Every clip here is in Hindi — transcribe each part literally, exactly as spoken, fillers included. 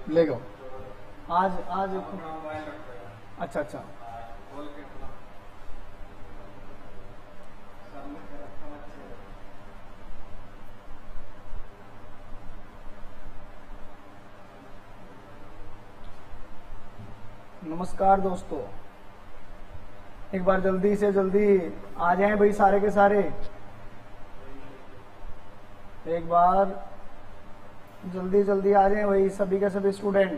ले गो आज आज अच्छा अच्छा नमस्कार दोस्तों, एक बार जल्दी से जल्दी आ जाएं भाई सारे के सारे। एक बार जल्दी जल्दी आ जाएं भाई सभी के सभी स्टूडेंट,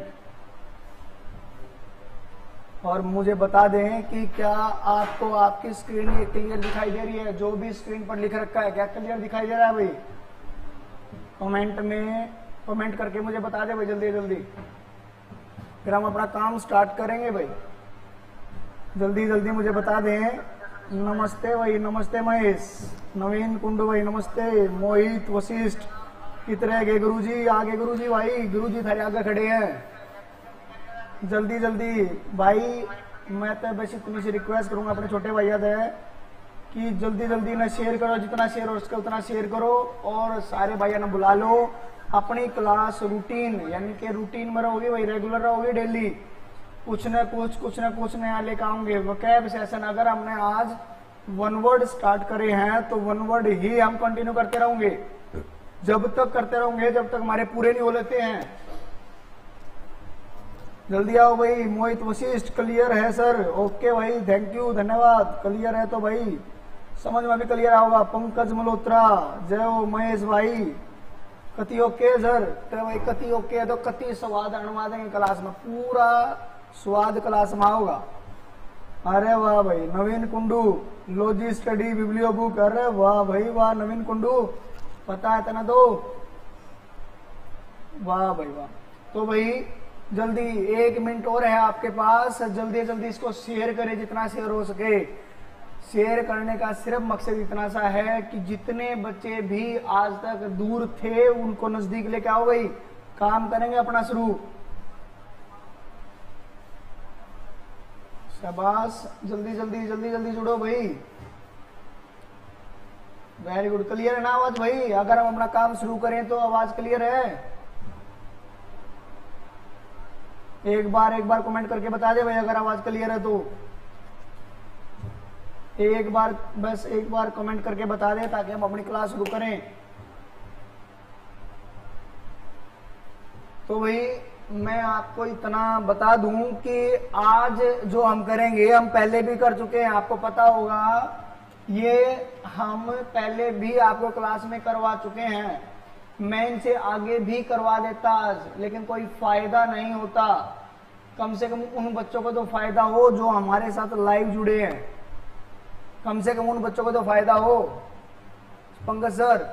और मुझे बता दें कि क्या आपको आपकी स्क्रीन ये क्लियर दिखाई दे रही है? जो भी स्क्रीन पर लिख रखा है क्या क्लियर दिखाई दे रहा है भाई? कमेंट में कमेंट करके मुझे बता दे भाई जल्दी जल्दी, फिर हम अपना काम स्टार्ट करेंगे भाई। जल्दी जल्दी मुझे बता दें। नमस्ते भाई, नमस्ते महेश, नवीन कुंडू भाई नमस्ते, मोहित वशिष्ठ कितने गए गुरुजी? आगे गुरुजी भाई, गुरुजी थारे आगे खड़े हैं। जल्दी जल्दी भाई, मैं तो बस इतनी सी रिक्वेस्ट करूंगा अपने छोटे भैया से कि जल्दी जल्दी ना शेयर करो, जितना शेयर हो सके उतना शेयर करो, और सारे भैया ना बुला लो। अपनी क्लास रूटीन यानी कि रूटीन में रहोगे भाई, रेगुलर रहोगे, डेली कुछ न कुछ कुछ न कुछ नया लेकर आऊंगे। वोकैब सेशन अगर हमने आज वन वर्ड स्टार्ट करे हैं तो वन वर्ड ही हम कंटिन्यू करते रहेंगे, जब तक करते रहेंगे जब तक हमारे पूरे नहीं हो लेते हैं। जल्दी आओ भाई। मोहित वशिष्ठ क्लियर है सर? ओके भाई, थैंक यू, धन्यवाद। क्लियर है तो भाई समझ में भी क्लियर होगा। पंकज मल्होत्रा, जय हो। महेश भाई कति ओके सर? तो भाई कति ओके है तो कति स्वाद अणवा देंगे क्लास में, पूरा स्वाद क्लास में होगा। अरे वाह भाई। नवीन कुंडू, लॉजी स्टडी बिब्लियो बुक, अरे वाह भाई वाह नवीन कुंडू, पता है तना तो, वाह भाई वाह। तो भाई जल्दी एक मिनट और है आपके पास, जल्दी जल्दी इसको शेयर करें जितना शेयर हो सके। शेयर करने का सिर्फ मकसद इतना सा है कि जितने बच्चे भी आज तक दूर थे उनको नजदीक लेके आओ भाई, काम करेंगे अपना शुरू। शाबाश, जल्दी जल्दी जल्दी जल्दी जुड़ो भाई। Very good. क्लियर है ना आवाज भाई? अगर हम अपना काम शुरू करें तो आवाज क्लियर है? एक बार एक बार कमेंट करके बता दे भाई अगर आवाज क्लियर है तो। एक बार बस एक बार कमेंट करके बता दे ताकि हम अपनी क्लास शुरू करें। तो भाई मैं आपको इतना बता दूं कि आज जो हम करेंगे हम पहले भी कर चुके हैं, आपको पता होगा। ये हम पहले भी आपको क्लास में करवा चुके हैं, मैं इनसे आगे भी करवा देता आज, लेकिन कोई फायदा नहीं होता। कम से कम उन बच्चों को तो फायदा हो जो हमारे साथ लाइव जुड़े हैं, कम से कम उन बच्चों को तो फायदा हो। पंकज सर,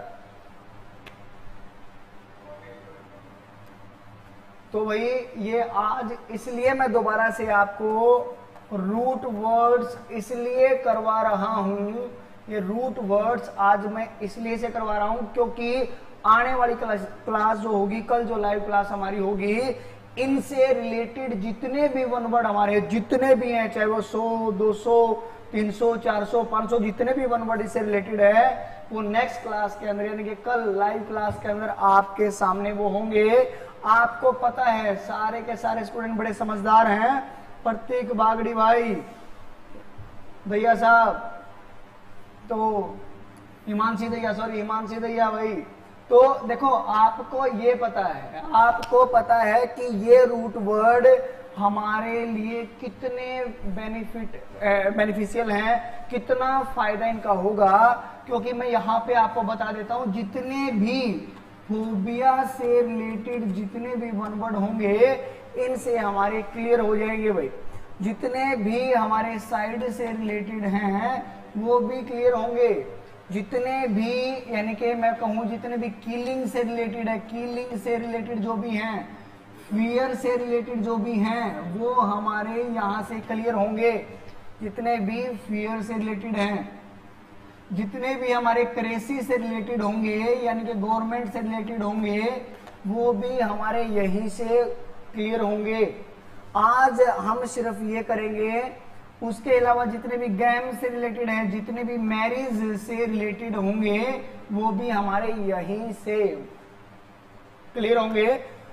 तो भाई ये आज इसलिए मैं दोबारा से आपको रूट वर्ड्स इसलिए करवा रहा हूं, ये रूट वर्ड्स आज मैं इसलिए से करवा रहा हूं क्योंकि आने वाली क्लास क्लास जो होगी, कल जो लाइव क्लास हमारी होगी, इनसे रिलेटेड जितने भी वन वर्ड हमारे जितने भी हैं, चाहे वो सौ दो सौ तीन सौ चार सौ पांच सौ जितने भी वन वर्ड इससे रिलेटेड है, वो नेक्स्ट क्लास के अंदर यानी कि कल लाइव क्लास के अंदर आपके सामने वो होंगे। आपको पता है सारे के सारे स्टूडेंट बड़े समझदार हैं। प्रतीक बागड़ी भाई, भैया साहब, तो हिमांशी दैया, सॉरी हिमांशी दैया भाई, तो देखो आपको ये पता है, आपको पता है कि ये रूट वर्ड हमारे लिए कितने बेनिफिट बेनिफिशियल हैं, कितना फायदा इनका होगा, क्योंकि मैं यहाँ पे आपको बता देता हूँ जितने भी फोबिया से रिलेटेड जितने भी वन वर्ड होंगे इनसे हमारे क्लियर हो जाएंगे भाई। जितने भी हमारे साइड से रिलेटेड हैं वो भी क्लियर होंगे। जितने भी यानी कि मैं कहूँ जितने भी किलिंग से रिलेटेड है, किलिंग से रिलेटेड जो भी हैं, फियर से रिलेटेड जो भी हैं, वो हमारे यहाँ से क्लियर होंगे। जितने भी फियर से रिलेटेड हैं, जितने भी हमारे करेंसी से रिलेटेड होंगे यानी कि गवर्नमेंट से रिलेटेड होंगे, वो भी हमारे यहीं से क्लियर होंगे। आज हम सिर्फ ये करेंगे, उसके अलावा जितने भी गेम से रिलेटेड हैं, जितने भी मैरिज से रिलेटेड होंगे, वो भी हमारे यहीं से क्लियर होंगे।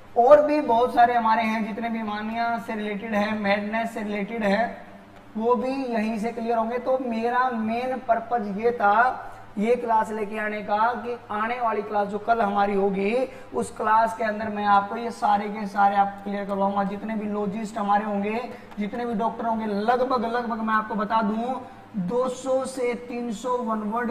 और भी बहुत सारे हमारे हैं, जितने भी मानिया से रिलेटेड है, मैडनेस से रिलेटेड है, वो भी यहीं से क्लियर होंगे। तो मेरा मेन पर्पज ये था ये क्लास लेके आने का कि आने वाली क्लास जो कल हमारी होगी उस क्लास के अंदर मैं आपको ये सारे के सारे आपको क्लियर करवाऊंगा। जितने भी लॉजिस्ट हमारे होंगे, जितने भी डॉक्टर होंगे, लगभग लगभग मैं आपको बता दूं दो सौ से तीन सौ वन वर्ड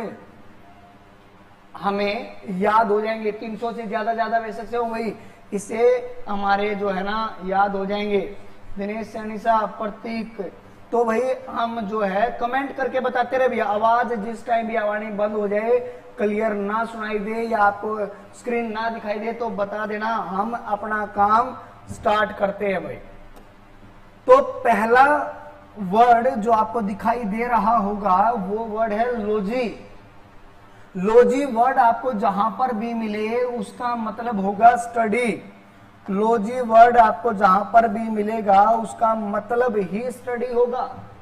हमें याद हो जाएंगे। तीन सौ से ज्यादा ज्यादा वैसे से हो गई, इससे हमारे जो है ना याद हो जाएंगे। दिनेश सैनिसा, प्रतीक, तो भाई हम जो है कमेंट करके बताते रहे भैया। आवाज जिस टाइम भी आवाज बंद हो जाए, क्लियर ना सुनाई दे या आपको स्क्रीन ना दिखाई दे तो बता देना, हम अपना काम स्टार्ट करते हैं भाई। तो पहला वर्ड जो आपको दिखाई दे रहा होगा वो वर्ड है लॉजी। लॉजी वर्ड आपको जहां पर भी मिले उसका मतलब होगा स्टडी। लॉजी वर्ड आपको जहां पर भी मिलेगा उसका मतलब ही स्टडी होगा।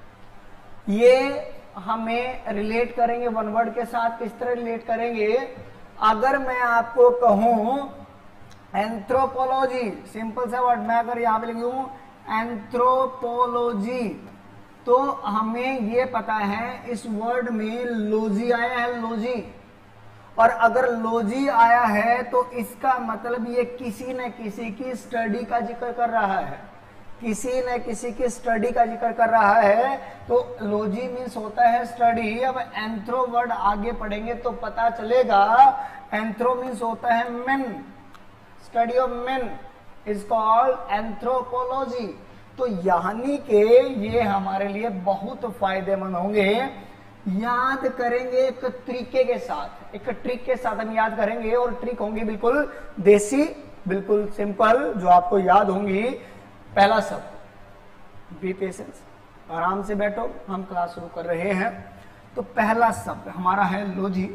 ये हमें रिलेट करेंगे वन वर्ड के साथ। किस तरह रिलेट करेंगे? अगर मैं आपको कहूं एंथ्रोपोलॉजी, सिंपल सा वर्ड, मैं अगर यहां पे लिखूं एंथ्रोपोलॉजी, तो हमें ये पता है इस वर्ड में लॉजी आया है, लॉजी। और अगर लॉजी आया है तो इसका मतलब ये किसी न किसी की स्टडी का जिक्र कर रहा है, किसी न किसी की स्टडी का जिक्र कर रहा है। तो लॉजी मीन्स होता है स्टडी। अब एंथ्रो वर्ड आगे पढ़ेंगे तो पता चलेगा। एंथ्रो मीन्स होता है men, study of men is called anthropology. तो यानी कि ये हमारे लिए बहुत फायदेमंद होंगे। याद करेंगे एक तरीके के साथ, एक ट्रिक के साथ हम याद करेंगे, और ट्रिक होंगी बिल्कुल देसी, बिल्कुल सिंपल, जो आपको याद होंगी। पहला शब्द, बी पेशेंस, आराम से बैठो, हम क्लास शुरू कर रहे हैं। तो पहला शब्द हमारा है लॉजी।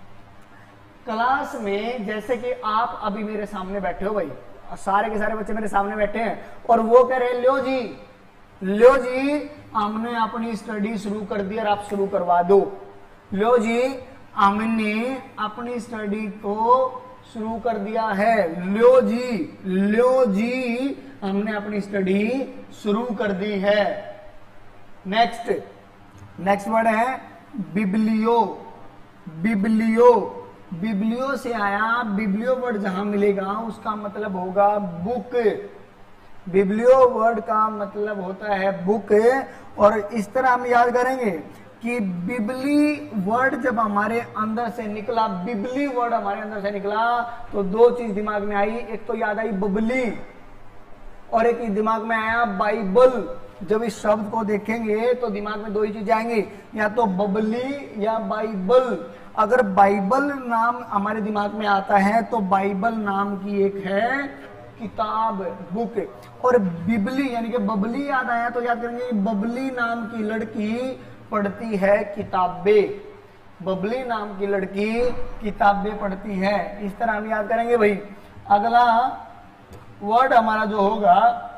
क्लास में जैसे कि आप अभी मेरे सामने बैठे हो भाई, सारे के सारे बच्चे मेरे सामने बैठे हैं और वो कह रहे हैं लो जी, लो जी हमने अपनी स्टडी शुरू कर दी और आप शुरू करवा दो। लो जी हमने अपनी स्टडी को शुरू कर दिया है। लो जी, लो जी हमने अपनी स्टडी शुरू कर दी है। नेक्स्ट नेक्स्ट वर्ड है बिब्लियो। बिब्लियो, बिब्लियो से आया, बिब्लियो वर्ड जहां मिलेगा उसका मतलब होगा बुक। बिब्लियो वर्ड का मतलब होता है बुक। और इस तरह हम याद करेंगे कि बिबली वर्ड जब हमारे अंदर से निकला, बिबली वर्ड हमारे अंदर से निकला तो दो चीज दिमाग में आई। एक तो याद आई बबली और एक दिमाग में आया बाइबल। जब इस शब्द को देखेंगे तो दिमाग में दो ही चीजें आएंगी, या तो बबली या बाइबल। अगर बाइबल नाम हमारे दिमाग में आता है तो बाइबल नाम की एक है किताब, बुक। और बिबली यानी कि बबली याद आया तो याद करेंगे बबली नाम की लड़की पढ़ती है किताबें। बबली नाम की लड़की किताबें पढ़ती है। इस तरह हम याद करेंगे भाई। अगला वर्ड हमारा जो होगा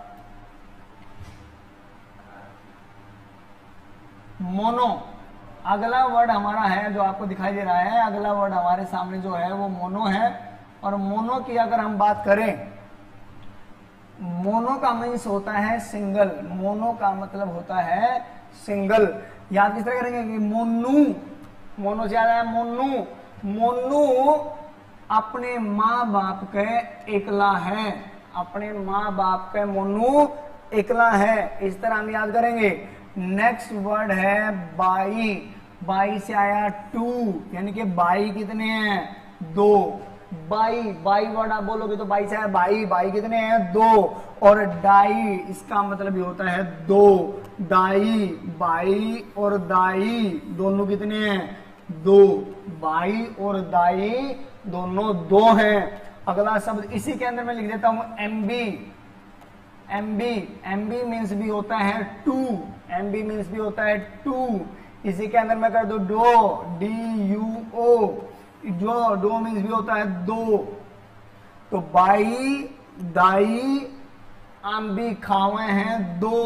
मोनो। अगला वर्ड हमारा है जो आपको दिखाई दे रहा है, अगला वर्ड हमारे सामने जो है वो मोनो है। और मोनो की अगर हम बात करें, मोनो का मीन्स होता है सिंगल। मोनो का मतलब होता है सिंगल। याद किस तरह करेंगे कि मोनू, मोनो से याद आया मोनू। मोनू अपने माँ बाप के एकला है, अपने माँ बाप के मोनू एकला है। इस तरह हम याद करेंगे। नेक्स्ट वर्ड है बाई। बाई से आया टू, यानी कि बाई कितने हैं? दो। बाई, बाई वर्ड आप बोलोगे तो बाई से आया बाई। बाई कितने हैं? दो। और डाई, इसका मतलब भी होता है दो। दाई, बाई और दाई दोनों कितने हैं? दो। बाई और दाई दोनों दो हैं। अगला शब्द इसी के अंदर मैं लिख देता हूं एमबी। एमबी, एमबी मीन्स भी होता है टू। एमबी मीन्स भी होता है टू। इसी के अंदर मैं कर दू डो, डी यू ओ। जो डो मीन्स भी होता है दो। तो बाई, दाई, आम्बी खावे हैं दो।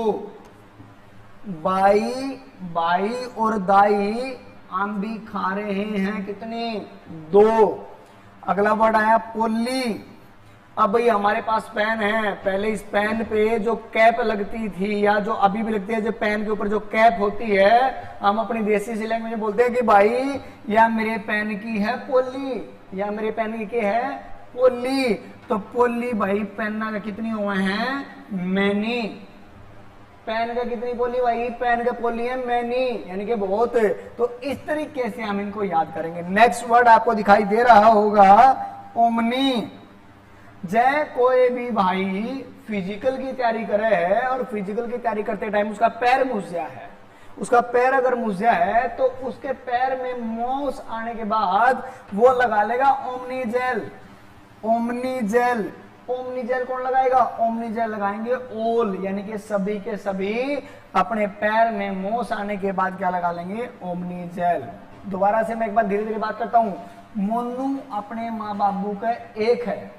बाई, बाई और दाई आम्बी खा रहे हैं कितने? दो। अगला वर्ड आया पोली। अब भाई हमारे पास पेन है, पहले इस पेन पे जो कैप लगती थी या जो अभी भी लगती है, जो पेन के ऊपर जो कैप होती है, हम अपनी देसी सी लैंग्वेज में बोलते हैं कि भाई या मेरे पेन की है पोली, या मेरे पेन की है पोली। तो पोली भाई पेन का कितनी हुए हैं, मैनी। पेन का कितनी पोली भाई, पेन का पोली है मैनी, यानी कि बहुत। तो इस तरीके से हम इनको याद करेंगे। नेक्स्ट वर्ड आपको दिखाई दे रहा होगा ओमनी। जय कोई भी भाई फिजिकल की तैयारी करे है और फिजिकल की तैयारी करते टाइम उसका पैर मुझ्या है, उसका पैर अगर मुझ्या है तो उसके पैर में मोस आने के बाद वो लगा लेगा omni gel. Omni gel, omni gel कौन लगाएगा, ओमनी जेल लगाएंगे ओल, यानी कि सभी के सभी अपने पैर में मोस आने के बाद क्या लगा लेंगे, ओमनी जेल। दोबारा से मैं एक बार धीरे धीरे बात करता हूं। मोनू अपने माँ बाबू का एक है,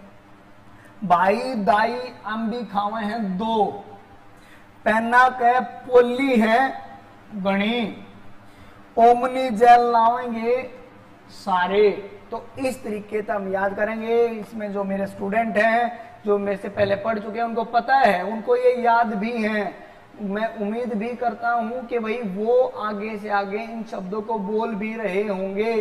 भाई दाई अम्बी खावे हैं दो, पेना के पोली है गणी, ओमनी जेल लावेंगे सारे। तो इस तरीके से हम याद करेंगे। इसमें जो मेरे स्टूडेंट हैं, जो मेरे से पहले पढ़ चुके हैं, उनको पता है, उनको ये याद भी है। मैं उम्मीद भी करता हूं कि भाई वो आगे से आगे इन शब्दों को बोल भी रहे होंगे।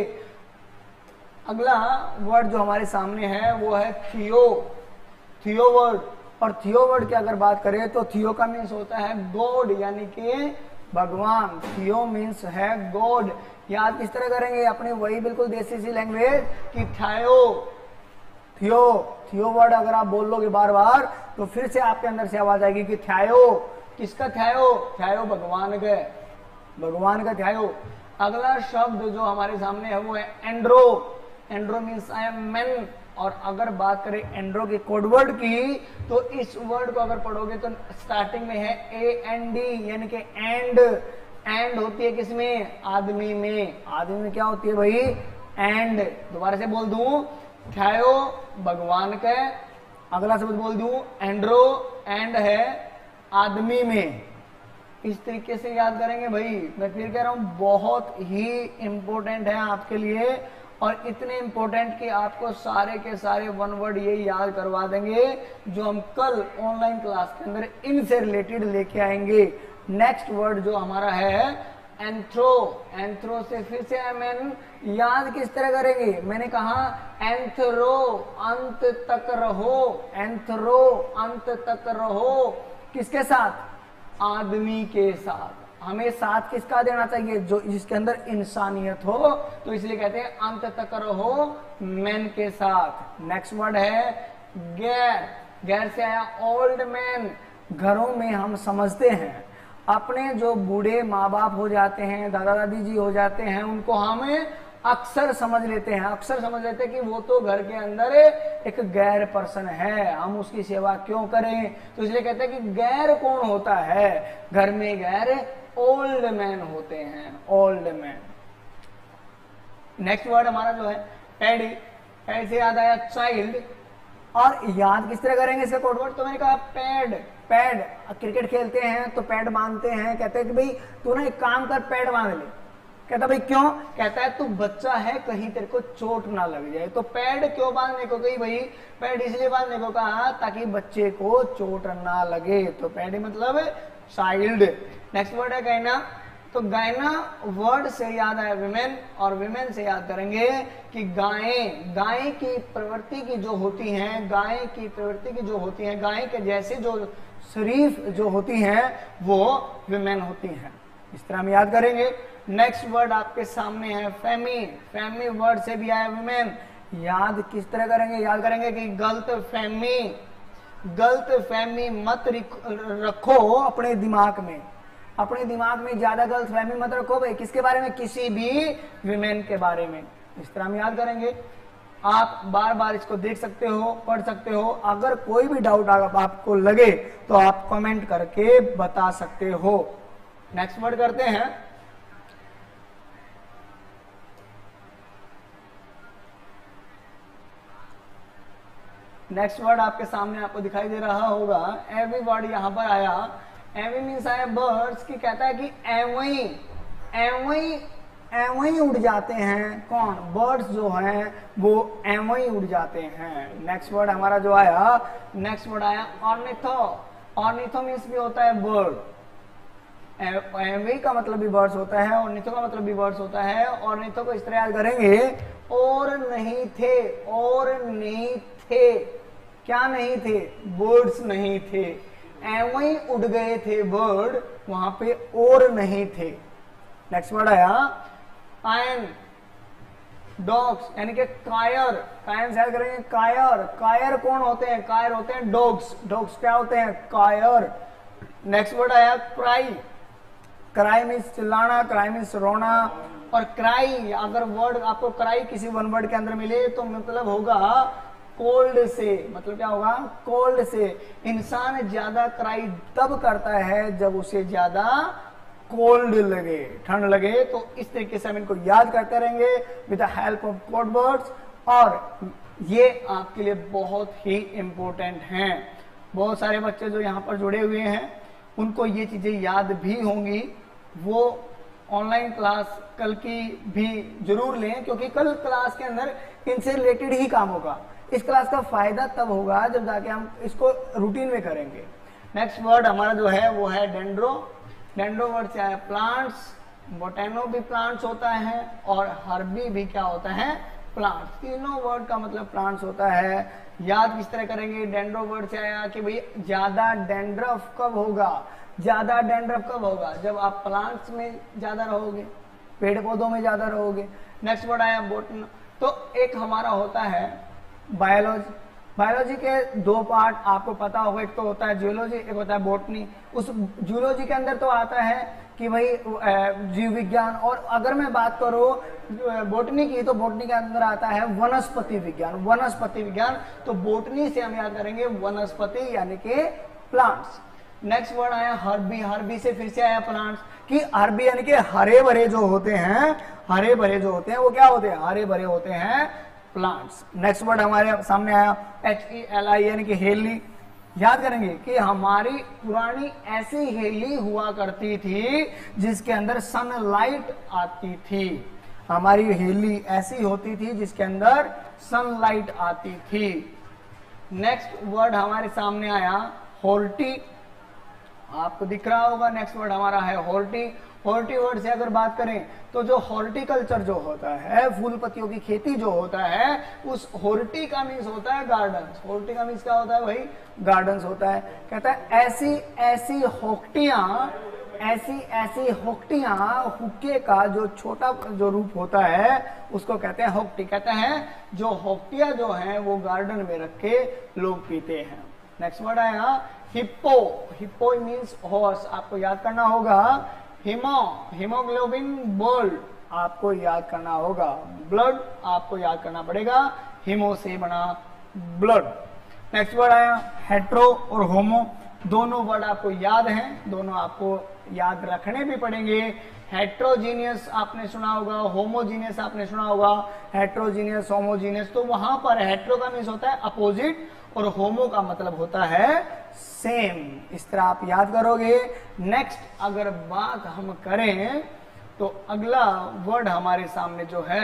अगला वर्ड जो हमारे सामने है वो है थियो। थियो वर्ड, और थियो वर्ड की अगर बात करें तो थियो का मीन्स होता है गॉड, यानी कि भगवान। थियो मीन्स है गॉड। याद किस तरह करेंगे, अपनी वही बिल्कुल देसी सी लैंग्वेज कि थायो, थियो। थियो वर्ड अगर आप बोल लोगे बार बार तो फिर से आपके अंदर से आवाज आएगी कि थायो। किसका थायो, थायो भगवान का, भगवान का थायो। अगला शब्द जो हमारे सामने है वो है andro. Andro means I am man. और अगर बात करें एंड्रो के कोडवर्ड की तो इस वर्ड को अगर पढ़ोगे तो स्टार्टिंग में है ए एन डी, यानी कि एंड। एंड होती है किसमें, आदमी में। आदमी में क्या होती है भाई, एंड। दोबारा से बोल दूं, थायो भगवान का, अगला शब्द बोल दूं एंड्रो, एंड है आदमी में। इस तरीके से याद करेंगे भाई। मैं फिर कह रहा हूं बहुत ही इंपॉर्टेंट है आपके लिए, और इतने इंपॉर्टेंट कि आपको सारे के सारे वन वर्ड ये याद करवा देंगे जो हम कल ऑनलाइन क्लास के अंदर इनसे रिलेटेड लेके आएंगे। नेक्स्ट वर्ड जो हमारा है एंथ्रो। एंथ्रो से फिर से एम एन याद किस तरह करेंगे, मैंने कहा एंथ्रो अंत तक रहो, एंथ्रो अंत तक रहो। किसके साथ, आदमी के साथ। हमें साथ किसका देना चाहिए, जो जिसके अंदर इंसानियत हो, तो इसलिए कहते हैं अंत तक रहो मैन के साथ। नेक्स्ट वर्ड है गैर। गैर से आया ओल्ड मैन। घरों में हम समझते हैं अपने जो बूढ़े माँ बाप हो जाते हैं, दादा दादी जी हो जाते हैं, उनको हमें अक्सर समझ लेते हैं, अक्सर समझ लेते हैं कि वो तो घर के अंदर एक गैर पर्सन है, हम उसकी सेवा क्यों करें। तो इसलिए कहते हैं कि गैर कौन होता है, घर में गैर ओल्ड मैन होते हैं, ओल्ड मैन। नेक्स्ट वर्ड हमारा जो है पैडी। पैड से याद आया चाइल्ड। और याद किस तरह करेंगे इसका कोड वर्ड, तो मैंने कहा पैड। पैड, क्रिकेट खेलते हैं तो पैड बांधते हैं, कहते हैं कि भाई तू ना एक काम कर पैड बांध ले। कहता भाई क्यों, कहता है तू बच्चा है कहीं तेरे को चोट ना लग जाए। तो पैड क्यों बांधने को कही भाई, पैड इसलिए बांधने को कहा ताकि बच्चे को चोट ना लगे। तो पैड मतलब चाइल्ड। नेक्स्ट वर्ड है गायना। तो गायना वर्ड से याद आया विमेन, और विमेन से याद करेंगे कि गायें, गाय की प्रवृत्ति की जो होती हैं, गाय की प्रवृत्ति की जो होती हैं, गाय के जैसे जो शरीफ जो होती हैं वो विमेन होती हैं। इस तरह हम याद करेंगे। नेक्स्ट वर्ड आपके सामने है फैमी। फैमी वर्ड से भी आया विमेन। याद किस तरह करेंगे, याद करेंगे कि गलत फहमी, गलत फहमी मत रखो अपने दिमाग में, अपने दिमाग में ज्यादा गलत फहमी मत रखो भाई। किसके बारे में, किसी भी विमेन के बारे में। इस तरह हम याद करेंगे। आप बार बार इसको देख सकते हो, पढ़ सकते हो। अगर कोई भी डाउट आपको लगे तो आप कमेंट करके बता सकते हो। नेक्स्ट वर्ड करते हैं नेक्स्ट वर्ड आपके सामने आपको दिखाई दे रहा होगा एवी वर्ड यहां पर आया। एवी मीन्स आया बर्ड्स की, कहता है कि एवई, एवई एवं ही उड़ जाते हैं। कौन? बर्ड्स जो हैं वो एवं ही उड़ जाते हैं। नेक्स्ट वर्ड हमारा जो आया, नेक्स्ट वर्ड आया ऑर्निथो। ऑर्निथो मीन्स भी होता है बर्ड, एवं का मतलब भी बर्ड्स होता है, ऑर्निथो का मतलब भी बर्ड्स होता है। ऑर्निथो को इस तरह याद करेंगे, और नहीं थे, और नहीं थे, क्या नहीं थे? बर्ड्स नहीं थे, एवं ही उड़ गए थे बर्ड, वहां पे और नहीं थे। नेक्स्ट वर्ड आया आयन, डॉग्स यानी कि कायर। कायन से करेंगे कायर। कायर कौन होते हैं? कायर होते हैं डॉग्स। डॉग्स क्या होते हैं? कायर। नेक्स्ट वर्ड आया क्राई। क्राई मीन्स चिल्लाना, क्राई मीन्स रोना। और क्राई, अगर वर्ड आपको क्राई किसी वन वर्ड के अंदर मिले तो मतलब होगा कोल्ड से। मतलब क्या होगा? कोल्ड से। इंसान ज्यादा क्राई तब करता है जब उसे ज्यादा कोल्ड लगे, ठंड लगे। तो इस तरीके से हम इनको याद करते रहेंगे with the help of code words, और ये आपके लिए बहुत ही इंपॉर्टेंट हैं। बहुत सारे बच्चे जो यहाँ पर जुड़े हुए हैं उनको ये चीजें याद भी होंगी। वो ऑनलाइन क्लास कल की भी जरूर लें, क्योंकि कल क्लास के अंदर इनसे रिलेटेड ही काम होगा। इस क्लास का फायदा तब होगा जब जाके हम इसको रूटीन में करेंगे। नेक्स्ट वर्ड हमारा जो है वो है डेंड्रो। डेंड्रो वर्ड से आया प्लांट्स। बोटेनो भी प्लांट्स होता है, और हर्बी भी क्या होता है? प्लांट्स। तीनों वर्ड का मतलब प्लांट्स होता है। याद किस तरह करेंगे? डेंड्रो वर्ड से आया कि भाई ज्यादा डेंड्रफ कब होगा? ज्यादा डेंड्रफ कब होगा? जब आप प्लांट्स में ज्यादा रहोगे, पेड़ पौधों में ज्यादा रहोगे। नेक्स्ट वर्ड आया बोटन। तो एक हमारा होता है बायोलॉजी। बायोलॉजी के दो पार्ट आपको पता होगा, एक तो होता है जियोलॉजी, एक होता है बोटनी। उस जियोलॉजी के अंदर तो आता है कि भाई जीव विज्ञान, और अगर मैं बात करूं बोटनी की तो बोटनी के अंदर आता है वनस्पति विज्ञान। वनस्पति विज्ञान, तो बोटनी से हम याद करेंगे वनस्पति यानी कि प्लांट्स। नेक्स्ट वर्ड आया हर्बी। हर्बी से फिर से आया प्लांट्स, कि हर्बी यानी कि हरे भरे जो होते हैं, हरे भरे जो होते हैं वो क्या होते हैं? हरे भरे होते हैं प्लांट्स। नेक्स्ट वर्ड हमारे सामने आया एच ई एल आई यानी कि हेली। याद करेंगे कि हमारी पुरानी ऐसी हेली हुआ करती थी जिसके अंदर सनलाइट आती थी। हमारी हेली ऐसी होती थी जिसके अंदर सनलाइट आती थी। नेक्स्ट वर्ड हमारे सामने आया होल्टी। आपको दिख रहा होगा, नेक्स्ट वर्ड हमारा है होल्टी। होल्टी वर्ड से अगर बात करें तो जो हॉर्टिकल्चर जो होता है, फूल पत्तियों की खेती जो होता है, उस होर्टी का मीन्स होता है गार्डन्स। होर्टी का मीन्स क्या होता है? भाई गार्डन्स होता है। कहता है ऐसी ऐसी होक्टियां, ऐसी ऐसी होक्टियां, हुक्के का जो छोटा जो रूप होता है उसको कहते हैं होक्टी। कहते हैं जो होक्टियां जो हैं वो गार्डन में रख के लोग पीते हैं। नेक्स्ट वर्ड आया हिप्पो। Hippo means horse. आपको याद करना होगा हिमो, हिमोग्लोबिन बोल्ड आपको याद करना होगा। ब्लड आपको याद करना पड़ेगा, हिमो से बना ब्लड। नेक्स्ट वर्ड आया हेट्रो और होमो। दोनों वर्ड आपको याद हैं, दोनों आपको याद रखने भी पड़ेंगे। हेट्रोजीनियस आपने सुना होगा, होमोजीनियस आपने सुना होगा। हेट्रोजीनियस, होमोजीनियस, तो वहां पर हेट्रो का मीन्स होता है अपोजिट और होमो का मतलब होता है सेम। इस तरह आप याद करोगे। नेक्स्ट अगर बात हम करें तो अगला वर्ड हमारे सामने जो है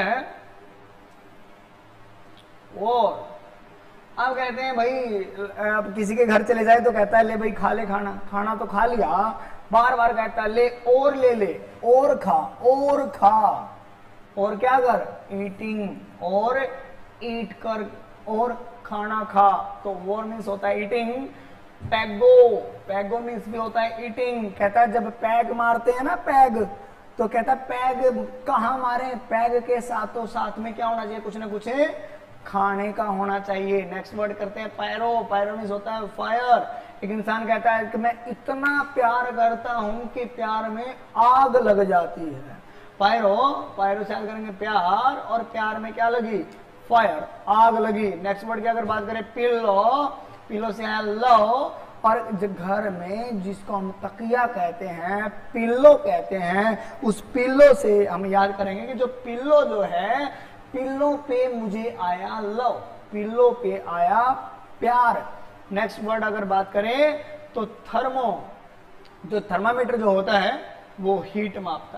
और अब कहते हैं भाई, अब किसी के घर चले जाए तो कहता है ले भाई खा ले खाना। खाना तो खा लिया, बार बार कहता है ले और ले ले, और खा, और खा, और क्या कर? ईटिंग, और ईट कर, और खाना खा। तो वो मीन्स होता है ईटिंग। पैगो, पैगो मीन्स भी होता है ईटिंग। कहता है जब पैग मारते हैं ना, पैग, तो कहता है पैग कहाँ मारे? पैग के साथों साथ में क्या होना चाहिए? कुछ ना कुछ खाने का होना चाहिए। नेक्स्ट वर्ड करते हैं पैरो। पैरो मीन्स होता है फायर। एक इंसान कहता है कि मैं इतना प्यार करता हूं कि प्यार में आग लग जाती है। पैरो, पैरो से याद करेंगे प्यार, और प्यार में क्या लगी? फायर, आग लगी। नेक्स्ट वर्ड की अगर बात करें पिल्लो, पिल्लो से आया लव, और घर में जिसको हम तकिया कहते हैं, पिल्लो कहते हैं, उस पिल्लो से हम याद करेंगे कि जो पिल्लो जो है, पिल्लो पे मुझे आया लव, पिल्लो पे आया प्यार। नेक्स्ट वर्ड अगर बात करें तो थर्मो, जो थर्मामीटर जो होता है वो हीट मापता है।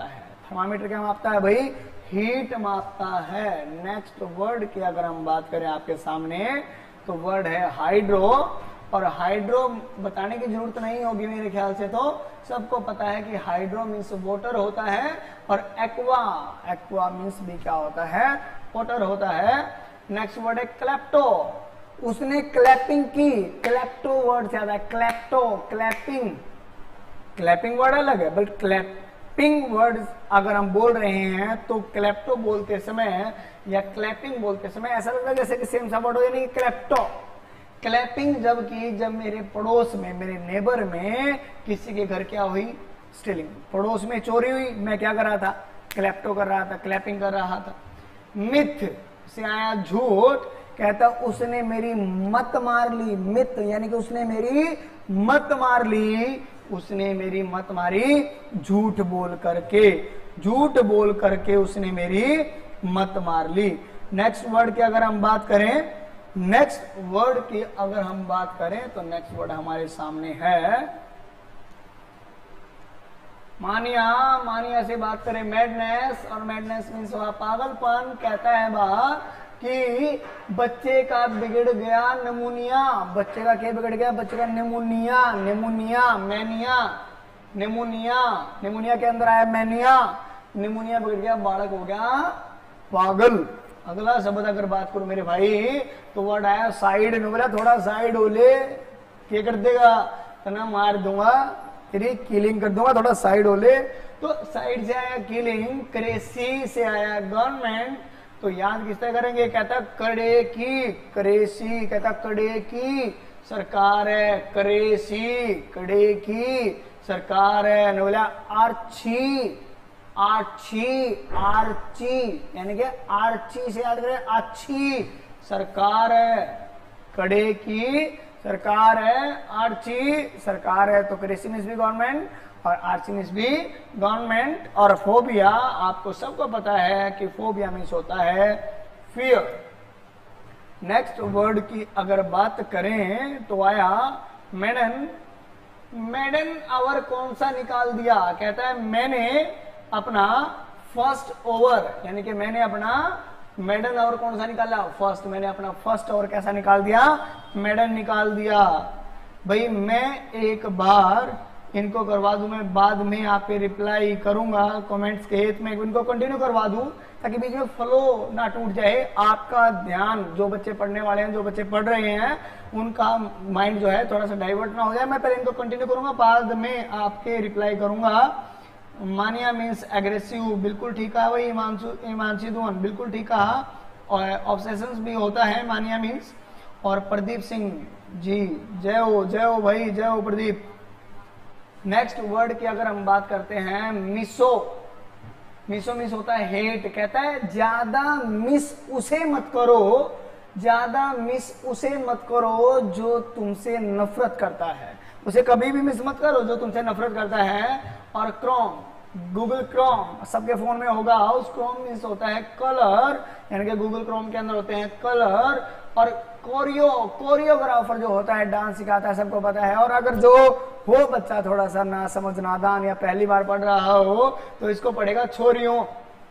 थर्मामीटर क्या मापता है भाई? हीट मापता है। नेक्स्ट वर्ड की अगर हम बात करें आपके सामने तो वर्ड है हाइड्रो। और हाइड्रो बताने की जरूरत नहीं होगी मेरे ख्याल से, तो सबको पता है कि हाइड्रो मीन्स वाटर होता है और एक्वा, एक्वा मीन्स भी क्या होता है? वाटर होता है। नेक्स्ट वर्ड है क्लेप्टो। उसने क्लैपिंग की, क्लेप्टो वर्ड से आता है क्लेप्टो, क्लैपिंग। क्लैपिंग वर्ड अलग है, बट क्लैपिंग वर्ड अगर हम बोल रहे हैं तो क्लेप्टो बोलते समय या क्लैपिंग बोलते समय ऐसा लगता है जैसे कि सेम सा वर्ड हो, यानी क्लेप्टो। क्लैपिंग जब की जब मेरे पड़ोस में, मेरे नेबर में किसी के घर क्या हुई? स्टीलिंग। पड़ोस में चोरी हुई, मैं क्या कर रहा था? क्लेप्टो कर रहा था, क्लैपिंग कर रहा था। मिथ से आया झूठ, कहता उसने मेरी मत मार ली। मिथ यानी कि उसने मेरी मत मार ली, उसने मेरी मत मारी झूठ बोल करके, झूठ बोल करके उसने मेरी मत मार ली। नेक्स्ट वर्ड की अगर हम बात करें, नेक्स्ट वर्ड की अगर हम बात करें तो नेक्स्ट वर्ड हमारे सामने है मानिया। मानिया से बात करें मैडनेस, और मैडनेस मीन्स पागलपन। कहता है बा कि बच्चे का बिगड़ गया निमोनिया। बच्चे का क्या बिगड़ गया? बच्चे का pneumonia, pneumonia, mania, pneumonia, pneumonia के अंदर आया मैनिया। निमोनिया बिगड़ गया, बालक हो गया पागल। अगला शब्द अगर बात करूं मेरे भाई तो वर्ड आया साइड में। बोला थोड़ा साइड हो ले, क्या कर देगा? तना मार दूंगा, तेरी किलिंग कर दूंगा, थोड़ा साइड हो ले। तो साइड से आया किलिंग, क्रेसी से आया गवर्नमेंट। तो याद किस तरह करेंगे? कहता कड़े की, करेसी, कहता कड़े की सरकार है, करेसी, कड़े की सरकार है। ने बोला आर्ची, आर्ची, आर्ची यानी कि आर्ची से याद करें, अच्छी सरकार है, कड़े की सरकार है, आर्ची सरकार है। तो कृषि मीन्स भी गवर्नमेंट और आर्ची मीन्स भी गवर्नमेंट। और फोबिया, आपको सबको पता है कि फोबिया मीन्स होता है फियर। नेक्स्ट वर्ड की अगर बात करें तो आया मेडन। मेडन आवर कौन सा निकाल दिया? कहता है मैंने अपना फर्स्ट ओवर, यानी कि मैंने अपना मेडन ओवर कौन सा निकाला? फर्स्ट। मैंने अपना फर्स्ट ओवर कैसा निकाल दिया? मेडन निकाल दिया। भाई मैं एक बार इनको करवा दूं, मैं बाद में आप पे रिप्लाई करूंगा कमेंट्स के हेत में, इनको कंटिन्यू करवा दूं ताकि बीच में फ्लो ना टूट जाए। आपका ध्यान, जो बच्चे पढ़ने वाले हैं, जो बच्चे पढ़ रहे हैं, उनका माइंड जो है थोड़ा सा डाइवर्ट ना हो जाए। मैं पहले इनको कंटिन्यू करूंगा, बाद में आपके रिप्लाई करूंगा। मानिया मीन्स एग्रेसिव, बिल्कुल ठीक है वही। हिमांशु हिमांशी दुआन बिल्कुल ठीक कहा। और ऑब्सेशंस भी होता है मानिया मीन्स। और प्रदीप सिंह जी जय हो, जय हो भाई, जय हो प्रदीप। नेक्स्ट वर्ड की अगर हम बात करते हैं मिसो। मिसो मिस होता है हेट। कहता है ज्यादा मिस उसे मत करो, ज्यादा मिस उसे मत करो जो तुमसे नफरत करता है। उसे कभी भी मिस मत करो जो तुमसे नफरत करता है। और क्रोम, गूगल क्रोम सबके फोन में होगा। उस क्रोम मीन्स होता है कलर, यानी कि गूगल क्रोम के अंदर होते हैं कलर। और कोरियो, कोरियोग्राफर जो होता है डांस सिखाता है, सबको पता है। और अगर जो हो बच्चा थोड़ा सा ना समझ नादान या पहली बार पढ़ रहा हो तो इसको पढ़ेगा छोरियों।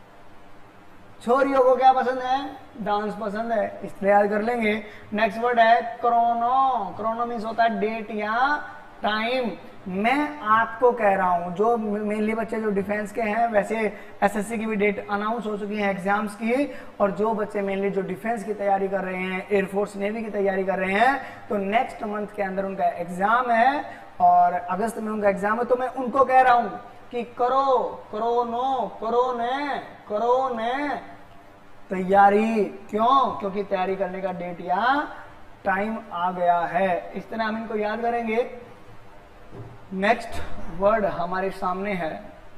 छोरियों को क्या पसंद है? डांस पसंद है, इसलिए याद कर लेंगे। नेक्स्ट वर्ड है क्रोनो। क्रोनो मीन्स होता है डेट या टाइम। मैं आपको कह रहा हूं, जो मेनली बच्चे जो डिफेंस के हैं, वैसे एसएससी की भी डेट अनाउंस हो चुकी है एग्जाम्स की। और जो बच्चे मेनली जो डिफेंस की तैयारी कर रहे हैं, एयरफोर्स नेवी की तैयारी कर रहे हैं, तो नेक्स्ट मंथ के अंदर उनका एग्जाम है और अगस्त में उनका एग्जाम है। तो मैं उनको कह रहा हूं कि करो, करो नो, करो ने, करो ने तैयारी। क्यों? क्योंकि तैयारी करने का डेट या टाइम आ गया है। इस तरह हम इनको याद करेंगे। नेक्स्ट वर्ड हमारे सामने है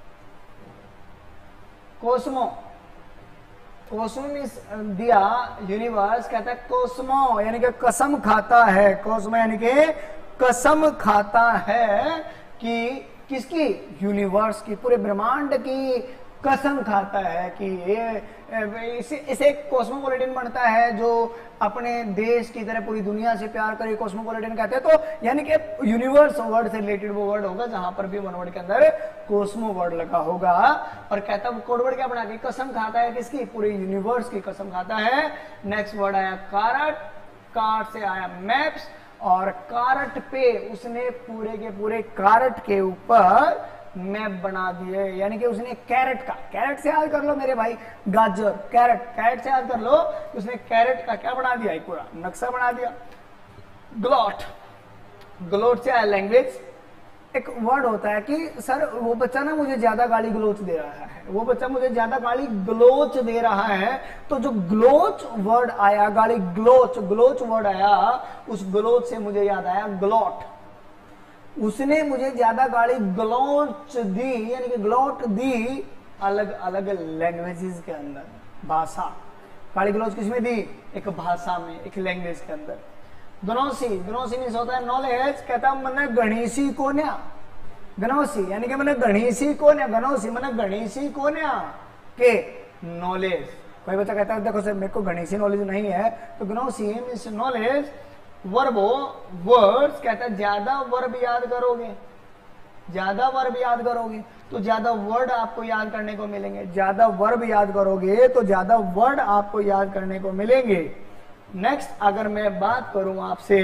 कोस्मो। कोस्मो मीन्स दिया, यूनिवर्स। कहता है कोस्मो यानी कि कसम खाता है। कोस्मो यानी कि कसम खाता है कि किसकी? यूनिवर्स की, पूरे ब्रह्मांड की कसम खाता है कि ये इसे इसे कॉस्मोपॉलिटन बनता है जो अपने देश की तरह पूरी दुनिया से प्यार करे, कॉस्मोपॉलिटन कहते हैं। तो यानी कि यूनिवर्स वर्ड से रिलेटेड वो वर्ड होगा जहां पर भी वन वर्ड के अंदर कोस्मो वर्ड लगा होगा। और कहता है कोड वर्ड क्या बना के कसम खाता है किसकी, पूरे यूनिवर्स की कसम खाता है। नेक्स्ट वर्ड आया कारट, कार्ट से आया मैप्स, और कारट पे उसने पूरे के पूरे कारट के ऊपर मैप बना दिए, यानी कि उसने कैरेट का, कैरेट से याद कर लो मेरे भाई, गाजर कैरेट, कैरेट से याद कर लो, उसने कैरेट का क्या बना दिया, एक पूरा नक्शा बना दिया। ग्लॉट, ग्लोट से आया लैंग्वेज। एक वर्ड होता है कि सर वो बच्चा ना मुझे ज्यादा गाली गलोच दे रहा है, वो बच्चा मुझे ज्यादा गाली गलोच दे रहा है, तो जो ग्लोच वर्ड आया, गाली ग्लोच, ग्लोच वर्ड आया, उस ग्लोच से मुझे याद आया ग्लॉट। उसने मुझे ज्यादा गाली गलोच दी, यानी कि ग्लॉट दी अलग अलग लैंग्वेजेस के अंदर, भाषा। गाली गलोच किसमें दी, एक भाषा में, एक लैंग्वेज के अंदर। गनोसी, गनोसी मीन्स होता है नॉलेज। कहता मैंने गणेशी कोन्या, गनोसी यानी कि मैंने गणेशी कोन्या, गनोसी मैंने गणेशी कोन्या के नॉलेज। कोई बच्चा कहता है देखो सर मेरे को गणेशी नॉलेज नहीं है, तो gnosi means knowledge. Verbo, words, कहता है ज्यादा वर्ब याद करोगे, ज्यादा वर्ब याद करोगे तो ज्यादा वर्ड आपको याद करने को मिलेंगे, ज्यादा वर्ब याद करोगे तो ज्यादा वर्ड आपको याद करने को मिलेंगे। नेक्स्ट अगर मैं बात करूं आपसे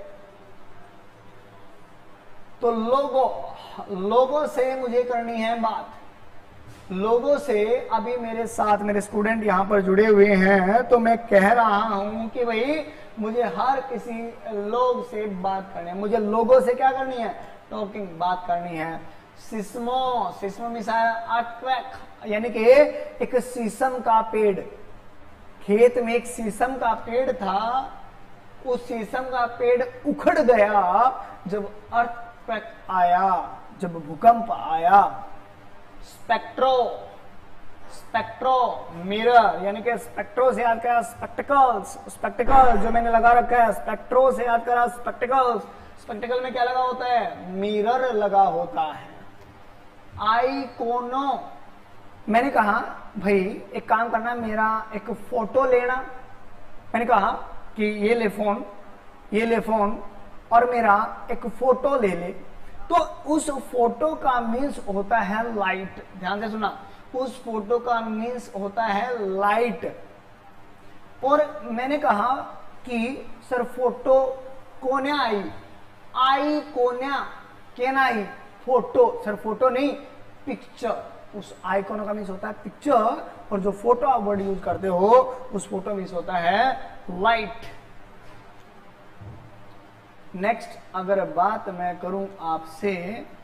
तो लोगो, लोगो से मुझे करनी है बात। लोगों से अभी मेरे साथ मेरे स्टूडेंट यहां पर जुड़े हुए हैं, तो मैं कह रहा हूं कि भाई मुझे हर किसी लोग से बात करनी है, मुझे लोगों से क्या करनी है, टॉकिंग, बात करनी है। सिस्मो, सिस्मो मिसाया अर्थक्वेक, यानी कि एक शीशम का पेड़, खेत में एक शीशम का पेड़ था, उस शीशम का पेड़ उखड़ गया जब अर्थक्वेक आया, जब भूकंप आया। स्पेक्ट्रो, स्पेक्ट्रो मिरर, यानी कि स्पेक्ट्रो से याद करा स्पेक्टिकल्स, स्पेक्टिकल जो मैंने लगा रखा है, स्पेक्ट्रो से याद करा स्पेक्टिकल्स। स्पेक्टिकल में क्या लगा होता है, मिरर लगा होता है। आईकोनो, मैंने कहा भाई एक काम करना, मेरा एक फोटो लेना, मैंने कहा कि ये ले फोन, ये ले फोन और मेरा एक फोटो ले ले, तो उस फोटो का मीन्स होता है लाइट। ध्यान से सुना, उस फोटो का मीन्स होता है लाइट। और मैंने कहा कि सर फोटो कोन्या आई, आई कोन्या केना आई, फोटो, सर फोटो नहीं पिक्चर, उस आइकॉन का मीन्स होता है पिक्चर, और जो फोटो आप वर्ड यूज करते हो उस फोटो मीन्स होता है लाइट। नेक्स्ट अगर बात मैं करूं आपसे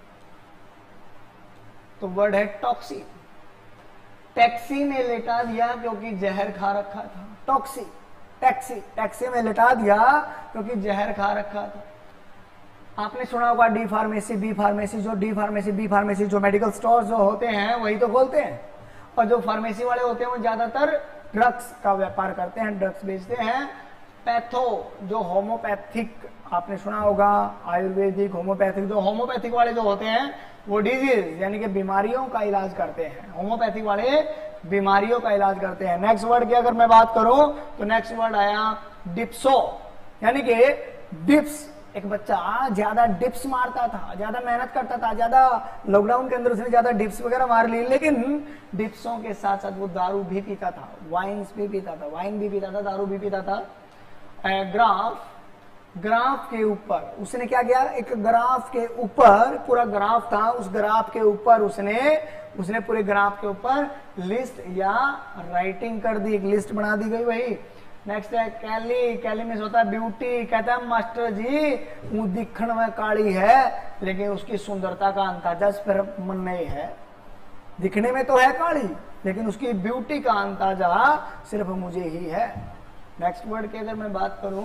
तो वर्ड है टॉक्सी। टैक्सी में लेटा दिया क्योंकि जहर खा रखा था, टॉक्सी, टैक्सी, टैक्सी में लेटा दिया क्योंकि जहर खा रखा था। आपने सुना होगा डी फार्मेसी, बी फार्मेसी, जो डी फार्मेसी, बी फार्मेसी, जो मेडिकल स्टोर जो होते हैं वही तो खोलते हैं, और जो फार्मेसी वाले होते हैं वो ज्यादातर ड्रग्स का व्यापार करते हैं, ड्रग्स बेचते हैं। पैथो, जो होम्योपैथिक, आपने सुना होगा आयुर्वेदिक, होम्योपैथिक, जो होम्योपैथिक वाले जो होते हैं वो डिजीज यानी कि बीमारियों का इलाज करते हैं, होम्योपैथिक वाले बीमारियों का इलाज करते हैं। नेक्स्ट वर्ड की अगर मैं बात करूं तो नेक्स्ट वर्ड आया डिप्सो, यानी कि डिप्स, एक बच्चा ज्यादा डिप्स मारता था, ज्यादा मेहनत करता था, ज्यादा लॉकडाउन के अंदर उसने ज्यादा डिप्स वगैरह मार ली, लेकिन डिप्सों के साथ साथ वो दारू भी पीता था, वाइन्स भी पीता था, वाइन भी पीता था, दारू भी पीता था। ग्राफ, ग्राफ के ऊपर उसने क्या किया, एक ग्राफ के ऊपर, पूरा ग्राफ था, उस ग्राफ के ऊपर उसने उसने पूरे ग्राफ के ऊपर लिस्ट या राइटिंग कर दी, एक लिस्ट बना दी गई वही। नेक्स्ट है कैली, कैली मीन्स होता है ब्यूटी। कहता है मास्टर जी वो दिखण में काली है लेकिन उसकी सुंदरता का अंदाजा फिर मन नहीं है, दिखने में तो है काली लेकिन उसकी ब्यूटी का अंदाजा सिर्फ मुझे ही है। नेक्स्ट वर्ड की अगर मैं बात करूं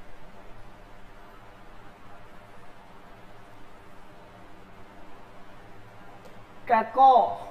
काको,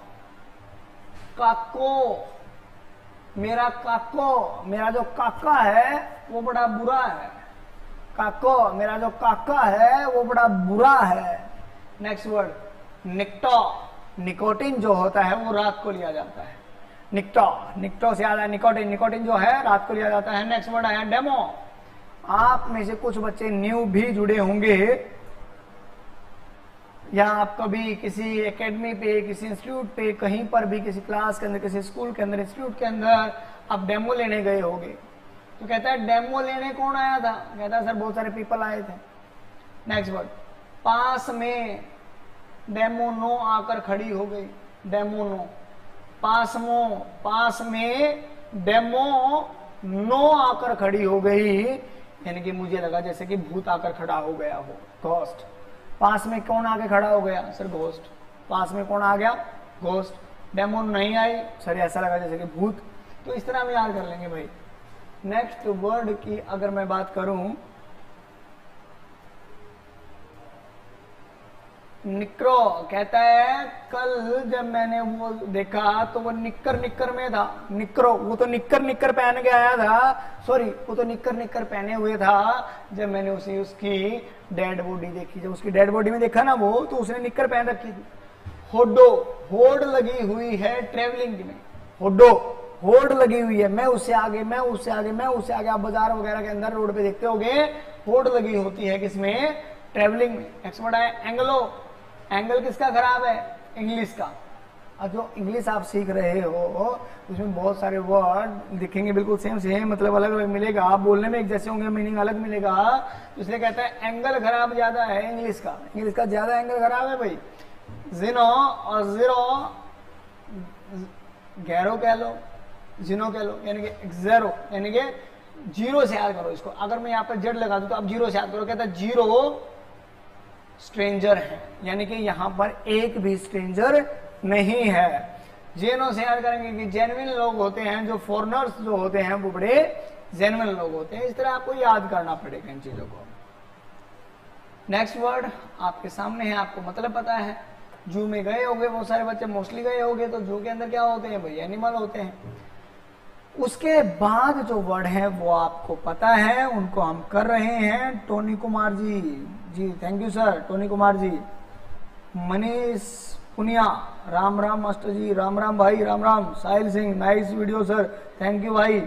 काको, मेरा काको, मेरा जो काका है वो बड़ा बुरा है, काको, मेरा जो काका है वो बड़ा बुरा है। नेक्स्ट वर्ड निकटो, निकोटिन जो होता है वो रात को लिया जाता है, निकटो, निकटो से आया निकोटिन, निकोटिन जो है रात को लिया जाता है। नेक्स्ट वर्ड आया डेमो। आप में से कुछ बच्चे न्यू भी जुड़े होंगे, या आप कभी किसी एकेडमी पे, किसी इंस्टीट्यूट पे, कहीं पर भी किसी क्लास के अंदर, किसी स्कूल के अंदर, इंस्टीट्यूट के अंदर आप डेमो लेने गए होगे। तो कहता है डेमो लेने कौन आया था? कहता है सर बहुत सारे पीपल आए थे। नेक्स्ट वर्ड, पास में डेमो नो आकर खड़ी हो गई। डेमो नो, पास में, पास में डेमो नो आकर खड़ी हो गई, यानी कि मुझे लगा जैसे कि भूत आकर खड़ा हो गया हो, घोस्ट। पास में कौन आके खड़ा हो गया? Sir ghost. पास में कौन आ गया? घोस्ट। डेमो नहीं आई, सर ऐसा लगा जैसे कि भूत। तो इस तरह हम याद कर लेंगे भाई। नेक्स्ट वर्ड की अगर मैं बात करूं, निक्रो, कहता है कल जब मैंने वो देखा तो वो निक्कर निक्कर में था। निक्रो, वो तो निक्कर निक्कर पहन के आया था, सॉरी वो तो निक्कर निक्कर पहने हुए था जब मैंने उसी उसकी डेड बॉडी देखी। जब उसकी डेड बॉडी में देखा ना वो, तो उसने निक्कर पहन रखी थी। होडो, होड़ लगी हुई है ट्रेवलिंग में। होडो, होड़ लगी हुई है, मैं उससे आगे, मैं उससे आगे, मैं उससे आगे। आप बाजार वगैरह के अंदर रोड पे देखते होगे होड़ लगी होती है, किसमें? ट्रेवलिंग में। नेक्स्ट वर्ड है एंग्लो। एंगल किसका खराब है? इंग्लिश का। अब जो इंग्लिश आप सीख रहे हो उसमें बहुत सारे वर्ड दिखेंगे बिल्कुल सेम सेम, मतलब अलग अलग मिलेगा, आप बोलने में एक जैसे होंगे, मीनिंग अलग मिलेगा। तो इसलिए कहता है एंगल खराब ज्यादा है इंग्लिश का। इंग्लिश का ज्यादा एंगल खराब है भाई। जिनो और जीरो, गैरो कह लो, जिनो कह लो, यानी कि जेरो, यानी कि जीरो से याद करो इसको। अगर मैं यहाँ पर जेड लगा दूं तो आप जीरो से याद करो। कहता है जीरो स्ट्रेंजर है, यानी कि यहां पर एक भी स्ट्रेंजर नहीं है। जेनो से याद करेंगे कि जेन्युइन लोग होते हैं, जो फॉरेनर्स जो होते हैं वो बड़े जेन्युइन लोग होते हैं। इस तरह आपको याद करना पड़ेगा इन चीजों को। नेक्स्ट वर्ड आपके सामने है, आपको मतलब पता है। जू में गए होंगे बहुत सारे बच्चे, मोस्टली गए होंगे, तो जू के अंदर क्या होते हैं भाई? एनिमल होते हैं। उसके बाद जो वर्ड है वो आपको पता है, उनको हम कर रहे हैं। टोनी कुमार जी, जी thank you sir, Tony Kumar ji. Manish Punia, राम राम मास्टर जी, राम राम भाई, राम राम। Sahil Singh, nice video sir, thank you भाई।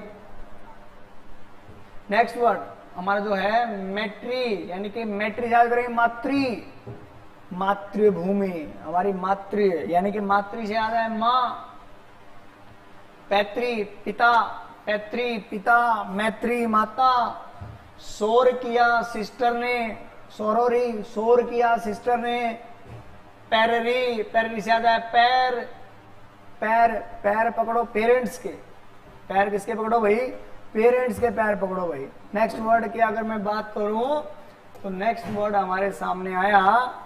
नेक्स्ट वर्ड हमारा जो है मैट्री, यानी कि मैट्री याद करेंगे, मातृ, मातृभूमि, हमारी मातृ, यानी कि मातृ से याद है माँ। पैतृ, पिता, पैतृ पिता, मैत्री माता। शोर किया सिस्टर ने, सोरोरी, शोर किया सिस्टर ने। पैररी, पैररी से याद है पैर, पैर, पैर पकड़ो पेरेंट्स के। पैर किसके पकड़ो भाई? पेरेंट्स के पैर पकड़ो भाई। नेक्स्ट वर्ड की अगर मैं बात करूं तो नेक्स्ट वर्ड हमारे सामने आया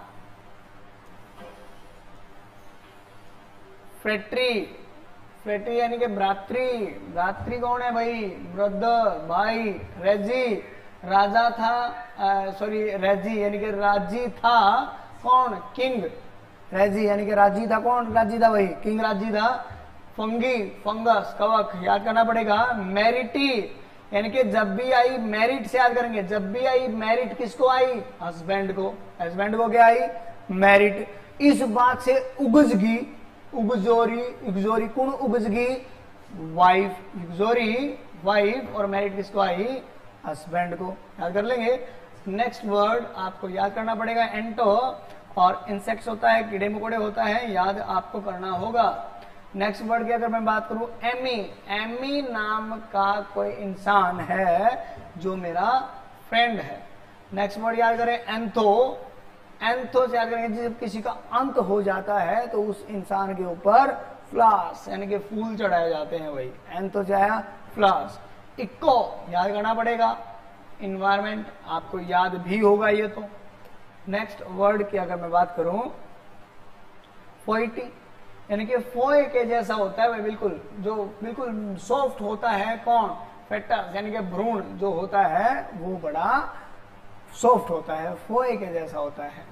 फ्रेट्री। फ्रेट्री यानी कि भ्रातृ। भ्रातृ कौन है भाई? ब्रदर, भाई। रेजी, राजा था, सॉरी रेजी यानी कि राजी था। कौन? किंग। रेजी यानी कि राजी था। कौन राजी था भाई? किंग राजी था। फंगी, फंगस, कवक, याद करना पड़ेगा। मैरिटी यानी कि जब भी आई, मैरिट से याद करेंगे, जब भी आई मैरिट किसको आई? हस्बैंड को। हस्बैंड को क्या आई? मैरिट। इस बात से उगजगी, उगजोरी, उगजोरी कौन उगजगी? वाइफ, उगजोरी वाइफ, और मैरिट किसको आई? हस्बैंड को। याद कर लेंगे। नेक्स्ट वर्ड आपको याद करना पड़ेगा एंटो, और इंसेक्ट्स होता है, कीड़े मकोड़े होता है, याद आपको करना होगा। नेक्स्ट वर्ड की अगर मैं बात करूं, एमी। एमी नाम का कोई इंसान है जो मेरा फ्रेंड है। नेक्स्ट वर्ड याद करें एंथो। एंथो से याद करेंगे जब किसी का अंत हो जाता है तो उस इंसान के ऊपर फ्लास यानी कि फूल चढ़ाए जाते हैं, वही एंथो से आया फ्लास। इको याद करना पड़ेगा, इन्वायरमेंट आपको याद भी होगा ये तो। नेक्स्ट वर्ड की अगर मैं बात करूं, फोइटी यानी कि फोए के जैसा होता है वह, बिल्कुल जो बिल्कुल सॉफ्ट होता है। कौन? फेटस यानी कि भ्रूण जो होता है वो बड़ा सॉफ्ट होता है, फोए के जैसा होता है।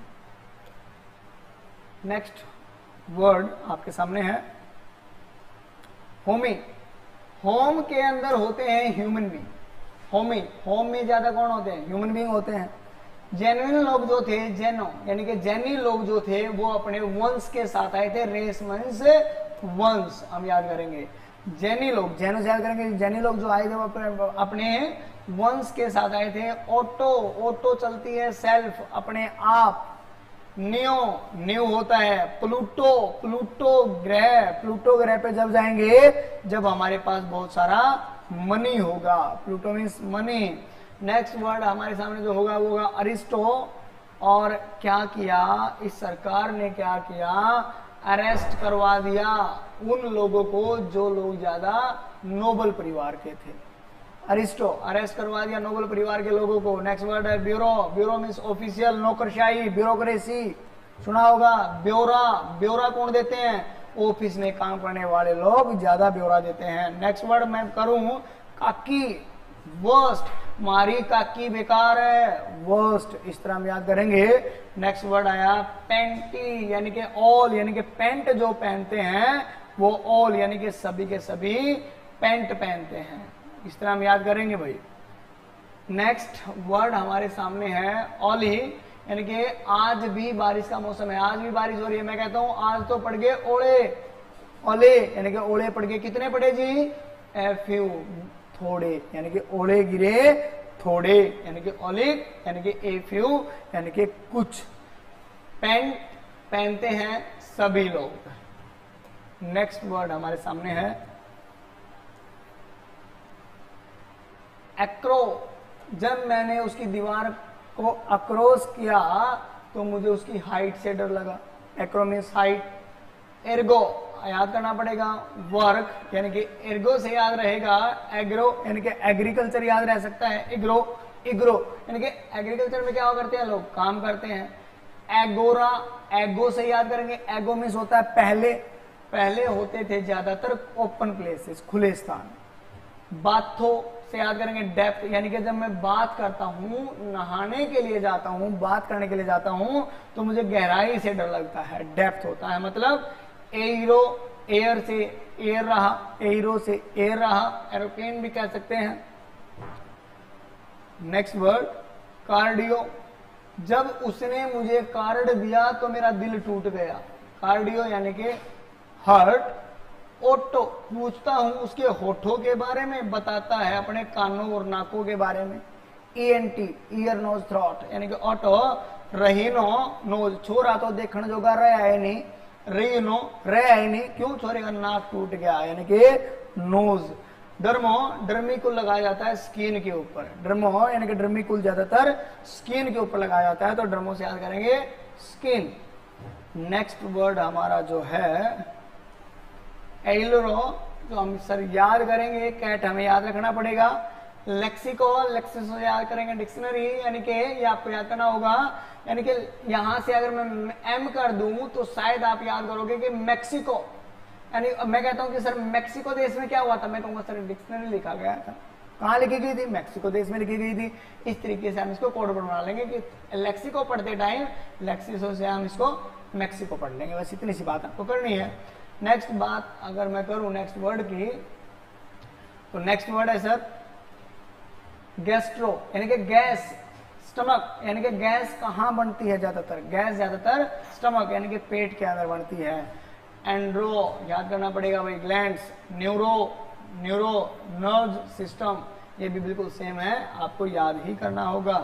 नेक्स्ट वर्ड आपके सामने है होमी। होम के अंदर होते हैं ह्यूमन बींग। होमी, होम में ज्यादा कौन होते हैं? ह्यूमन बींग होते हैं। जेन्युइन लोग जो थे, जेनो यानी कि जैनी लोग जो थे वो अपने वंश के साथ आए थे। रेस मींस वंश, हम याद करेंगे। जैनी लोग, जैनो से याद करेंगे, जैनी लोग जो आए थे वो अपने, अपने वंश के साथ आए थे। ऑटो, ऑटो चलती है सेल्फ, अपने आप। नियो, न्यू होता है प्लूटो, प्लूटो ग्रह, प्लूटो ग्रह पे जब जाएंगे जब हमारे पास बहुत सारा मनी होगा, pluto means money. Next word हमारे सामने जो होगा वो होगा अरिस्टो। और क्या किया इस सरकार ने, क्या किया, अरेस्ट करवा दिया उन लोगों को जो लोग ज्यादा नोबल परिवार के थे। अरिस्टो अरेस्ट करवा दिया नोबल परिवार के लोगों को। नेक्स्ट वर्ड है ब्यूरो, ब्यूरो मीन्स ऑफिशियल, नौकरशाही, ब्यूरोक्रेसी सुना होगा। ब्यौरा, ब्यौरा कौन देते हैं, ऑफिस में काम करने वाले लोग ज्यादा ब्यौरा देते हैं। नेक्स्ट वर्ड मैं करूं काकी, वर्स्ट, मारी काकी बेकार है, वर्स्ट, इस तरह हम याद करेंगे। नेक्स्ट वर्ड आया पेंटी, यानी कि ऑल, यानी कि पेंट जो पहनते हैं वो ऑल, यानी कि सभी के सभी पेंट पहनते हैं, इस तरह हम याद करेंगे भाई। नेक्स्ट वर्ड हमारे सामने है ओली, यानी कि आज भी बारिश का मौसम है, आज भी बारिश हो रही है। मैं कहता हूं आज तो पड़ गए ओले, ओले यानी कि ओले पड़ गए, कितने पड़े जी, ए फ्यू, थोड़े, यानी कि ओले गिरे थोड़े, यानी कि ओले यानी कि ए फ्यू यानी कि कुछ। पेंट पहनते हैं सभी लोग। नेक्स्ट वर्ड हमारे सामने है एक्रो। जब मैंने उसकी दीवार को अक्रॉस किया तो मुझे उसकी हाइट से डर लगा। Acro means height. एर्गो याद करना पड़ेगा, वर्क, यानी कि एर्गो से याद रहेगा एग्रो, यानी कि एग्रीकल्चर याद रह सकता है। इग्रो, इग्रो यानी कि एग्रीकल्चर में क्या करते हैं लोग, काम करते हैं। एगोरा, एगो से याद करेंगे, एगो मीन्स होता है पहले, पहले होते थे ज्यादातर ओपन प्लेसेस, खुले स्थान। बाथो से याद करेंगे डेप्थ, यानी कि जब मैं बात करता हूं, नहाने के लिए जाता हूं, बात करने के लिए जाता हूं तो मुझे गहराई से डर लगता है, डेप्थ होता है। मतलब एरो, एयर से एयर रहा, एरो से एयर रहा, एरोप्लेन भी कह सकते हैं। Next word cardio. जब उसने मुझे कार्ड दिया तो मेरा दिल टूट गया। कार्डियो यानी कि हार्ट। ओटो पूछता हूं उसके होठों के बारे में, बताता है अपने कानों और नाकों के बारे में। ईएनटी ईयर नोज थ्रोट यानी कि ऑटो। रहीनो नोज, छोरा तो देखने जोगा रहा है नहीं, रहीनो रहा है नहीं, क्यों, छोरे का नाक टूट गया, यानी कि नोज। डर्मो, डर्मिकुल लगाया जाता है स्किन के ऊपर। डर्मो यानी कि डर्मिकुल ज्यादातर स्किन के ऊपर लगाया जाता है, तो डर्मो से याद करेंगे स्किन। नेक्स्ट वर्ड हमारा जो है एलोरो, जो हम सर याद करेंगे, कैट हमें याद रखना पड़ेगा। लेक्सिको, लेक्सिको याद करेंगे डिक्शनरी, यानी कि ये आपको याद करना होगा, यानी कि यहां से अगर मैं एम कर दूं तो शायद आप याद करोगे कि मैक्सिको, यानी मैं कहता हूं कि सर मैक्सिको देश में क्या हुआ था, मैं कहूंगा सर डिक्शनरी लिखा गया था। कहां लिखी गई थी, मैक्सिको देश में लिखी गई थी। इस तरीके से हम इसको कोड बना लेंगे कि लेक्सिको पढ़ते टाइम लेक्सिको से हम इसको मैक्सिको पढ़ लेंगे, बस इतनी सी बात आपको करनी है। नेक्स्ट बात अगर मैं करूं नेक्स्ट वर्ड की, तो नेक्स्ट वर्ड है सर गैस्ट्रो, यानी कि गैस, स्टमक, यानी कि गैस कहां बनती है ज्यादातर, गैस ज्यादातर स्टमक यानी कि पेट के अंदर बनती है। एंड्रो याद करना पड़ेगा भाई, glands. Neuro, neuro nerve system, ये भी बिल्कुल सेम है, आपको याद ही करना होगा।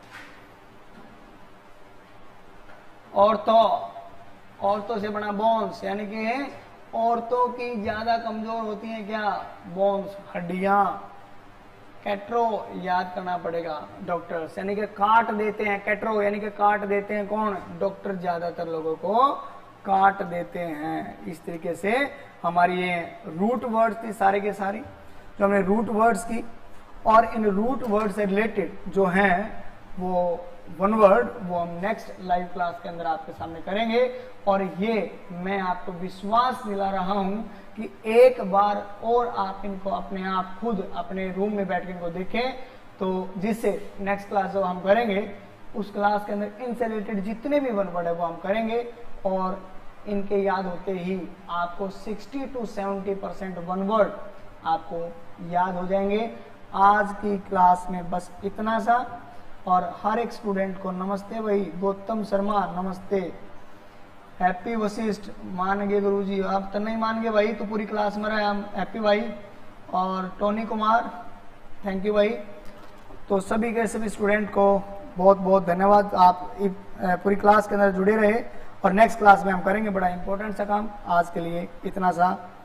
ऑर्थो, औरतों से बना बोन्स, यानी कि औरतों की ज्यादा कमजोर होती हैं क्या, बोन्स, हड्डियां। कैट्रो याद करना पड़ेगा, डॉक्टर्स, यानी कि काट देते हैं। कैट्रो यानी कि काट देते हैं, कौन, डॉक्टर ज्यादातर लोगों को काट देते हैं। इस तरीके से हमारी ये रूट वर्ड्स थी सारे के सारी, जो हमने रूट वर्ड्स की। और इन रूट वर्ड से रिलेटेड जो हैं वो वन वर्ड, वो हम नेक्स्ट लाइव क्लास के अंदर आपके सामने करेंगे। और ये मैं आपको विश्वास दिला रहा हूं कि एक बार और आप इनको अपने आप खुद अपने रूम में बैठ के इनको देखें, तो जिससे नेक्स्ट क्लास जो हम करेंगे उस क्लास के अंदर इनसे रिलेटेड जितने भी वन वर्ड है वो हम करेंगे, और इनके याद होते ही आपको साठ टू सत्तर परसेंट वन वर्ड आपको याद हो जाएंगे। आज की क्लास में बस इतना सा, और हर एक स्टूडेंट को नमस्ते भाई। गौतम शर्मा नमस्ते। हैप्पी वशिष्ठ, मान गए गुरुजी, आप तो नहीं मान गए भाई, तो पूरी क्लास में रहे हम। हैप्पी भाई। और टोनी कुमार, थैंक यू भाई। तो सभी के सभी स्टूडेंट को बहुत बहुत धन्यवाद। आप पूरी क्लास के अंदर जुड़े रहे और नेक्स्ट क्लास में हम करेंगे बड़ा इंपॉर्टेंट सा काम। आज के लिए इतना सा।